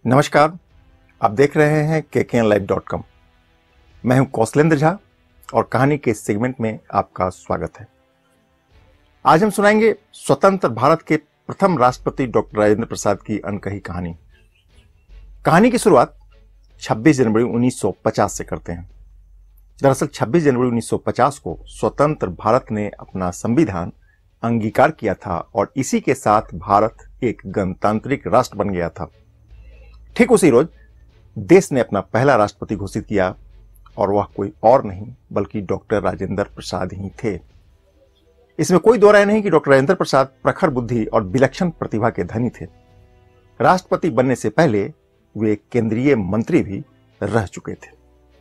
नमस्कार, आप देख रहे हैं KKNLive.com। मैं हूं कौशलेंद्र झा और कहानी के इस सेगमेंट में आपका स्वागत है। आज हम सुनाएंगे स्वतंत्र भारत के प्रथम राष्ट्रपति डॉक्टर राजेंद्र प्रसाद की अनकही कहानी। कहानी की शुरुआत 26 जनवरी 1950 से करते हैं। दरअसल 26 जनवरी 1950 को स्वतंत्र भारत ने अपना संविधान अंगीकार किया था और इसी के साथ भारत एक गणतांत्रिक राष्ट्र बन गया था। ठीक उसी रोज देश ने अपना पहला राष्ट्रपति घोषित किया और वह कोई और नहीं बल्कि डॉक्टर राजेंद्र प्रसाद ही थे। इसमें कोई दो राय नहीं कि डॉक्टर राजेंद्र प्रसाद प्रखर बुद्धि और विलक्षण प्रतिभा के धनी थे। राष्ट्रपति बनने से पहले वे केंद्रीय मंत्री भी रह चुके थे।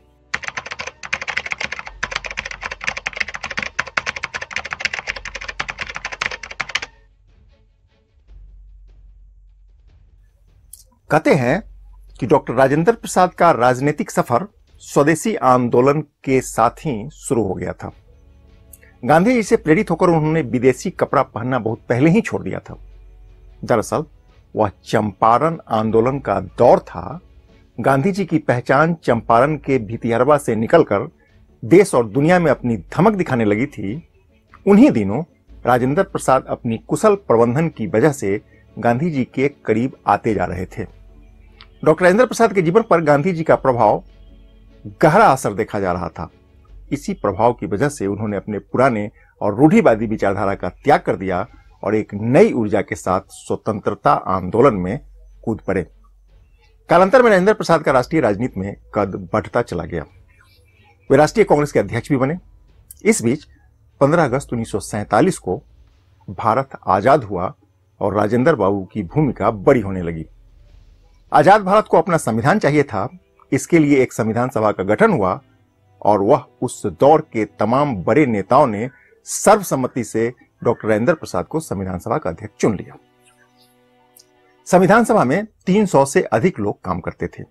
कहते हैं कि डॉक्टर राजेंद्र प्रसाद का राजनीतिक सफर स्वदेशी आंदोलन के साथ ही शुरू हो गया था। गांधी जी से प्रेरित होकर उन्होंने विदेशी कपड़ा पहनना बहुत पहले ही छोड़ दिया था। दरअसल वह चंपारण आंदोलन का दौर था। गांधी जी की पहचान चंपारण के भितिहरवा से निकलकर देश और दुनिया में अपनी धमक दिखाने लगी थी। उन्हीं दिनों राजेंद्र प्रसाद अपनी कुशल प्रबंधन की वजह से गांधी जी के करीब आते जा रहे थे। डॉक्टर राजेंद्र प्रसाद के जीवन पर गांधी जी का प्रभाव गहरा असर देखा जा रहा था। इसी प्रभाव की वजह से उन्होंने अपने पुराने और रूढ़िवादी विचारधारा का त्याग कर दिया और एक नई ऊर्जा के साथ स्वतंत्रता आंदोलन में कूद पड़े। कालांतर में राजेंद्र प्रसाद का राष्ट्रीय राजनीति में कद बढ़ता चला गया। वे राष्ट्रीय कांग्रेस के अध्यक्ष भी बने। इस बीच 15 अगस्त 1947 को भारत आजाद हुआ और राजेंद्र बाबू की भूमिका बड़ी होने लगी। आजाद भारत को अपना संविधान चाहिए था। इसके लिए एक संविधान सभा का गठन हुआ और वह उस दौर के तमाम बड़े नेताओं ने सर्वसम्मति से डॉक्टर राजेंद्र प्रसाद को संविधान सभा का अध्यक्ष चुन लिया। संविधान सभा में 300 से अधिक लोग काम करते थे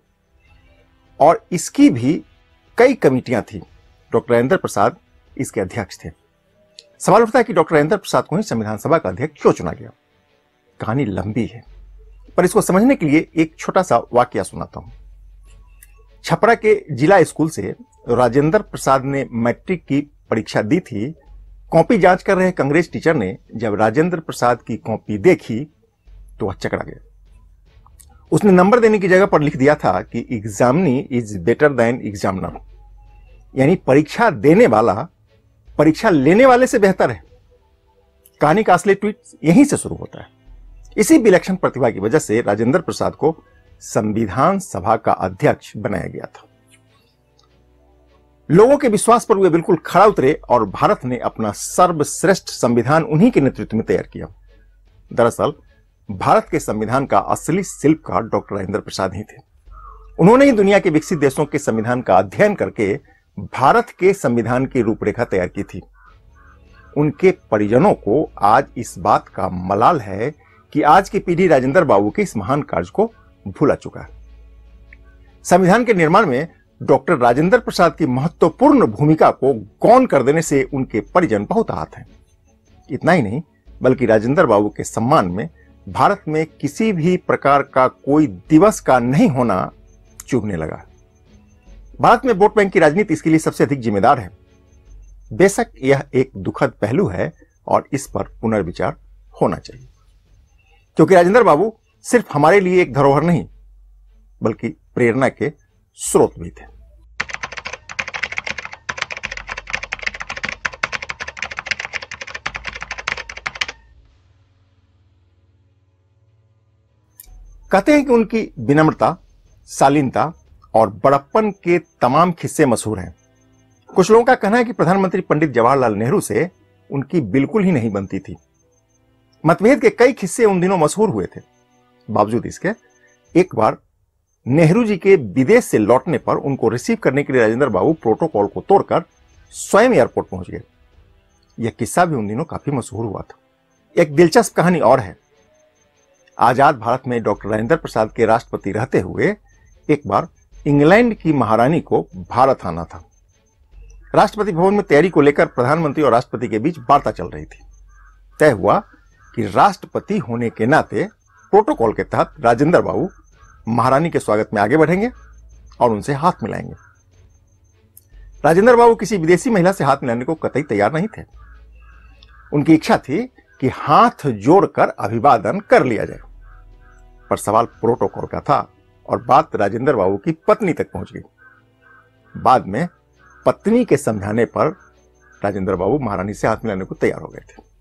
और इसकी भी कई कमेटियां थी। डॉक्टर राजेंद्र प्रसाद इसके अध्यक्ष थे। सवाल उठता है कि डॉक्टर राजेंद्र प्रसाद को ही संविधान सभा का अध्यक्ष क्यों चुना गया। कहानी लंबी है, पर इसको समझने के लिए एक छोटा सा वाकया सुनाता हूं। छपरा के जिला स्कूल से राजेंद्र प्रसाद ने मैट्रिक की परीक्षा दी थी। कॉपी जांच कर रहे कांग्रेस टीचर ने जब राजेंद्र प्रसाद की कॉपी देखी तो वह चकरा गया। उसने नंबर देने की जगह पर लिख दिया था कि examinee is better than examiner, यानी परीक्षा देने वाला परीक्षा लेने वाले से बेहतर है। कहानी का असली ट्वीट यहीं से शुरू होता है। इसी विलक्षण प्रतिभा की वजह से राजेंद्र प्रसाद को संविधान सभा का अध्यक्ष बनाया गया था। लोगों के विश्वास पर वे बिल्कुल खरा उतरे और भारत ने अपना सर्वश्रेष्ठ संविधान उन्हीं के नेतृत्व में तैयार किया। दरअसल भारत के संविधान का असली शिल्पकार डॉक्टर राजेंद्र प्रसाद ही थे। उन्होंने ही दुनिया के विकसित देशों के संविधान का अध्ययन करके भारत के संविधान की रूपरेखा तैयार की थी। उनके परिजनों को आज इस बात का मलाल है कि आज की पीढ़ी राजेंद्र बाबू के इस महान कार्य को भूला चुका है। संविधान के निर्माण में डॉक्टर राजेंद्र प्रसाद की महत्वपूर्ण भूमिका को गौण कर देने से उनके परिजन बहुत आहत हैं। इतना ही नहीं बल्कि राजेंद्र बाबू के सम्मान में भारत में किसी भी प्रकार का कोई दिवस का नहीं होना चुभने लगा। भारत में वोट बैंक की राजनीति इसके लिए सबसे अधिक जिम्मेदार है। बेशक यह एक दुखद पहलू है और इस पर पुनर्विचार होना चाहिए, क्योंकि राजेंद्र बाबू सिर्फ हमारे लिए एक धरोहर नहीं बल्कि प्रेरणा के स्रोत भी थे। कहते हैं कि उनकी विनम्रता, शालीनता और बड़प्पन के तमाम किस्से मशहूर हैं। कुछ लोगों का कहना है कि प्रधानमंत्री पंडित जवाहरलाल नेहरू से उनकी बिल्कुल ही नहीं बनती थी। मतभेद के कई किस्से उन दिनों मशहूर हुए थे। बावजूद इसके एक बार नेहरू जी के विदेश से लौटने पर उनको रिसीव करने के लिए राजेंद्र बाबू प्रोटोकॉल को तोड़कर स्वयं एयरपोर्ट पहुंच गए। यह किस्सा भी उन दिनों काफी मशहूर हुआ था। एक दिलचस्प कहानी और है। आजाद भारत में डॉक्टर राजेंद्र प्रसाद के राष्ट्रपति रहते हुए एक बार इंग्लैंड की महारानी को भारत आना था। राष्ट्रपति भवन में तैयारी को लेकर प्रधानमंत्री और राष्ट्रपति के बीच वार्ता चल रही थी। तय हुआ कि राष्ट्रपति होने के नाते प्रोटोकॉल के तहत राजेंद्र बाबू महारानी के स्वागत में आगे बढ़ेंगे और उनसे हाथ मिलाएंगे। राजेंद्र बाबू किसी विदेशी महिला से हाथ मिलाने को कतई तैयार नहीं थे। उनकी इच्छा थी कि हाथ जोड़कर अभिवादन कर लिया जाए, पर सवाल प्रोटोकॉल का था और बात राजेंद्र बाबू की पत्नी तक पहुंच गई। बाद में पत्नी के समझाने पर राजेंद्र बाबू महारानी से हाथ मिलाने को तैयार हो गए थे।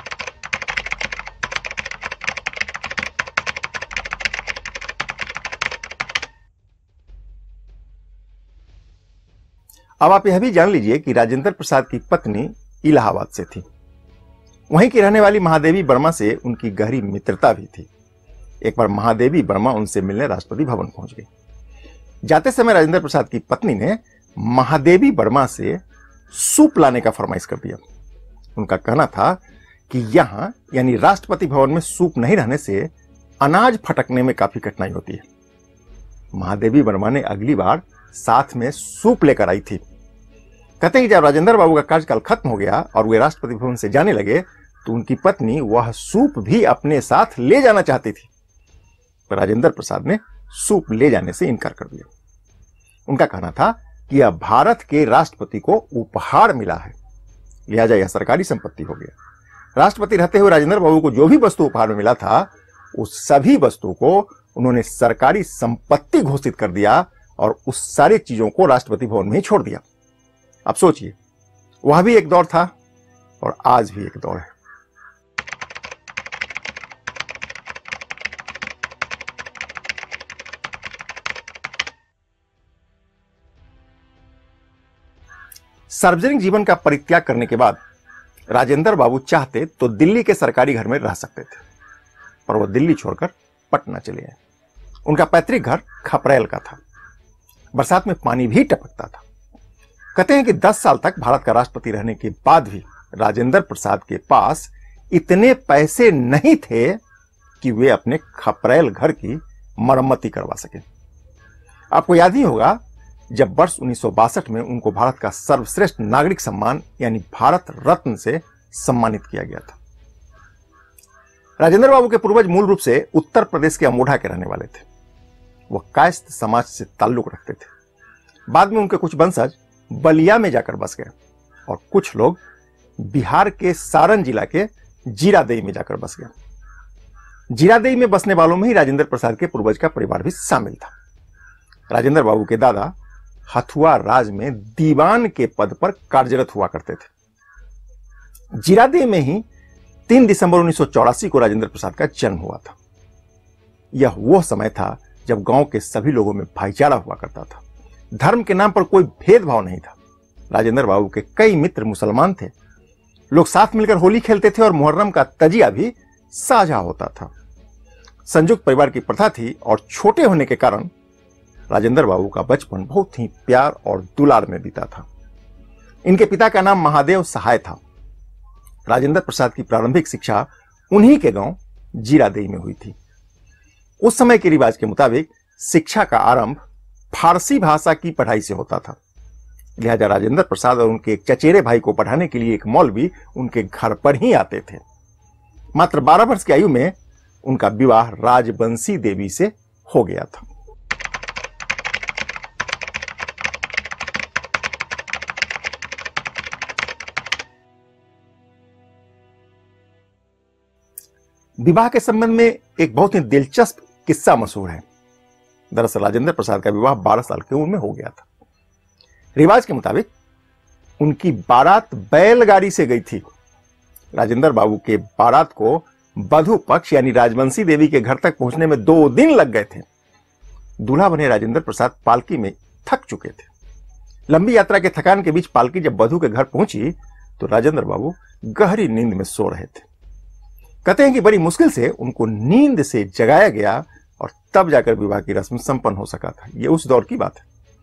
अब आप यह भी जान लीजिए कि राजेंद्र प्रसाद की पत्नी इलाहाबाद से थी। वहीं की रहने वाली महादेवी वर्मा से उनकी गहरी मित्रता भी थी। एक बार महादेवी वर्मा उनसे मिलने राष्ट्रपति भवन पहुंच गई। जाते समय राजेंद्र प्रसाद की पत्नी ने महादेवी वर्मा से सूप लाने का फरमाइश कर दिया। उनका कहना था कि यहां यानी राष्ट्रपति भवन में सूप नहीं रहने से अनाज फटकने में काफी कठिनाई होती है। महादेवी वर्मा ने अगली बार साथ में सूप लेकर आई थी। कहते हैं कि जब राजेंद्र बाबू का कार्यकाल खत्म हो गया और वे राष्ट्रपति भवन से जाने लगे तो उनकी पत्नी वह सूप भी अपने साथ ले जाना चाहती थी, पर राजेंद्र प्रसाद ने सूप ले जाने से इनकार कर दिया। उनका कहना था कि यह भारत के राष्ट्रपति को उपहार मिला है, लिहाजा यह सरकारी संपत्ति हो गया। राष्ट्रपति रहते हुए राजेंद्र बाबू को जो भी वस्तु उपहार में मिला था उस सभी वस्तु को उन्होंने सरकारी संपत्ति घोषित कर दिया और उस सारी चीजों को राष्ट्रपति भवन में ही छोड़ दिया। अब सोचिए, वह भी एक दौर था और आज भी एक दौर है। सार्वजनिक जीवन का परित्याग करने के बाद राजेंद्र बाबू चाहते तो दिल्ली के सरकारी घर में रह सकते थे, पर वह दिल्ली छोड़कर पटना चले आए। उनका पैतृक घर खपरेल का था। बरसात में पानी भी टपकता था। कहते हैं कि 10 साल तक भारत का राष्ट्रपति रहने के बाद भी राजेंद्र प्रसाद के पास इतने पैसे नहीं थे कि वे अपने खपरेल घर की मरम्मती करवा सके। आपको याद ही होगा जब वर्ष 1962 में उनको भारत का सर्वश्रेष्ठ नागरिक सम्मान यानी भारत रत्न से सम्मानित किया गया था। राजेंद्र बाबू के पूर्वज मूल रूप से उत्तर प्रदेश के अमोढ़ा के रहने वाले थे। वह कायस्थ समाज से ताल्लुक रखते थे। बाद में उनके कुछ वंशज बलिया में जाकर बस गए और कुछ लोग बिहार के सारण जिला के जीरादेई में जाकर बस गए। जीरादेई में बसने वालों में ही राजेंद्र प्रसाद के पूर्वज का परिवार भी शामिल था। राजेंद्र बाबू के दादा हथुआ राज में दीवान के पद पर कार्यरत हुआ करते थे। जीरादेई में ही 3 दिसंबर 1984 को राजेंद्र प्रसाद का जन्म हुआ था। यह वह समय था जब गांव के सभी लोगों में भाईचारा हुआ करता था। धर्म के नाम पर कोई भेदभाव नहीं था। राजेंद्र बाबू के कई मित्र मुसलमान थे। लोग साथ मिलकर होली खेलते थे और मुहर्रम का तजिया भी साझा होता था। संयुक्त परिवार की प्रथा थी और छोटे होने के कारण राजेंद्र बाबू का बचपन बहुत ही प्यार और दुलार में बीता था। इनके पिता का नाम महादेव सहाय था। राजेंद्र प्रसाद की प्रारंभिक शिक्षा उन्हीं के गांव जीरादेई में हुई थी। उस समय के रिवाज के मुताबिक शिक्षा का आरंभ फारसी भाषा की पढ़ाई से होता था। लिहाजा राजेंद्र प्रसाद और उनके एक चचेरे भाई को पढ़ाने के लिए एक मौलवी उनके घर पर ही आते थे। मात्र 12 वर्ष की आयु में उनका विवाह राजबंशी देवी से हो गया था। विवाह के संबंध में एक बहुत ही दिलचस्प किस्सा मशहूर है। दरअसल राजेंद्र प्रसाद का विवाह 12 साल की उम्र में हो गया था। रिवाज के मुताबिक उनकी बारात बैलगाड़ी से गई थी। राजेंद्र बाबू के बारात को वधू पक्ष यानी राजवंशी देवी के घर तक पहुंचने में 2 दिन लग गए थे। दूल्हा बने राजेंद्र प्रसाद पालकी में थक चुके थे। लंबी यात्रा के थकान के बीच पालकी जब वधू के घर पहुंची तो राजेंद्र बाबू गहरी नींद में सो रहे थे। कहते हैं कि बड़ी मुश्किल से उनको नींद से जगाया गया और तब जाकर विवाह की रस्म संपन्न हो सका था। यह उस दौर की बात है।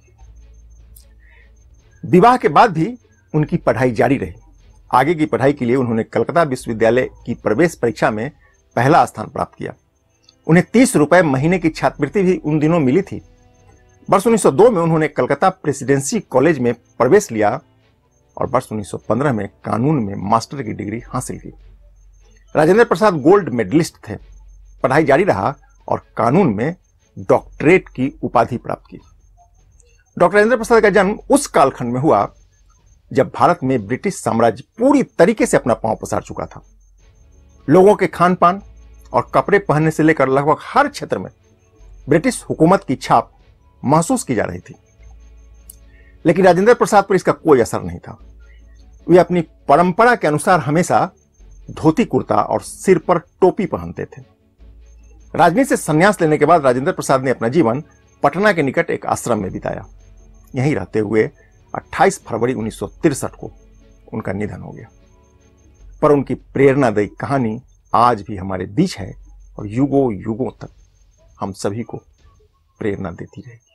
विवाह के बाद भी उनकी पढ़ाई जारी रही। आगे की पढ़ाई के लिए उन्होंने कलकत्ता विश्वविद्यालय की प्रवेश परीक्षा में पहला स्थान प्राप्त किया। उन्हें 30 रुपए महीने की छात्रवृत्ति भी उन दिनों मिली थी। वर्ष 1902 में उन्होंने कलकत्ता प्रेसिडेंसी कॉलेज में प्रवेश लिया और वर्ष 1915 में कानून में मास्टर की डिग्री हासिल की। राजेंद्र प्रसाद गोल्ड मेडलिस्ट थे। पढ़ाई जारी रहा और कानून में डॉक्टरेट की उपाधि प्राप्त की। डॉक्टर राजेंद्र प्रसाद का जन्म उस कालखंड में हुआ जब भारत में ब्रिटिश साम्राज्य पूरी तरीके से अपना पांव पसार चुका था। लोगों के खान पान और कपड़े पहनने से लेकर लगभग हर क्षेत्र में ब्रिटिश हुकूमत की छाप महसूस की जा रही थी, लेकिन राजेंद्र प्रसाद पर इसका कोई असर नहीं था। वे अपनी परंपरा के अनुसार हमेशा धोती कुर्ता और सिर पर टोपी पहनते थे। राजनीति से संन्यास लेने के बाद राजेंद्र प्रसाद ने अपना जीवन पटना के निकट एक आश्रम में बिताया। यहीं रहते हुए 28 फरवरी 1963 को उनका निधन हो गया। पर उनकी प्रेरणादायी कहानी आज भी हमारे बीच है और युगों युगों तक हम सभी को प्रेरणा देती रहेगी।